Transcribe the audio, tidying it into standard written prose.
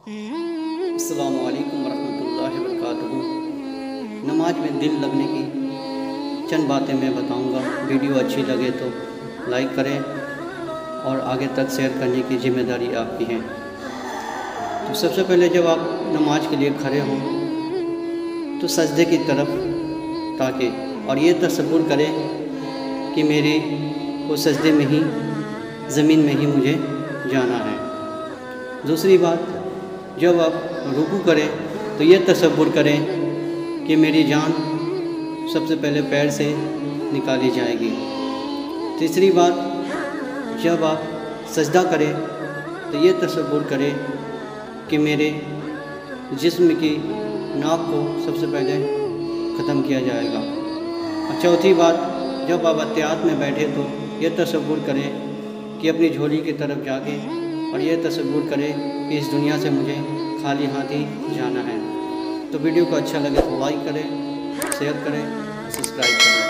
अस्सलामु अलैकुम वरहमतुल्लाहि वबरकातुहू। नमाज में दिल लगने की चंद बातें मैं बताऊंगा। वीडियो अच्छी लगे तो लाइक करें और आगे तक शेयर करने की ज़िम्मेदारी आपकी है। तो सबसे पहले जब आप नमाज के लिए खड़े हों तो सजदे की तरफ ताकि और ये तसव्वुर करें कि मेरे को सजदे में ही ज़मीन में ही मुझे जाना है। दूसरी बात, जब आप रुकू करें तो ये तसव्वुर करें कि मेरी जान सबसे पहले पैर से निकाली जाएगी। तीसरी बात, जब आप सजदा करें तो ये तसव्वुर करें कि मेरे जिस्म की नाक को सबसे पहले ख़त्म किया जाएगा। और चौथी बात, जब आप अत्यात में बैठे तो ये तसव्वुर करें कि अपनी झोली की तरफ जाके और ये तसव्वुर करें कि इस दुनिया से मुझे खाली हाथ ही जाना है। तो वीडियो को अच्छा लगे तो लाइक करें, शेयर करें, सब्सक्राइब करें।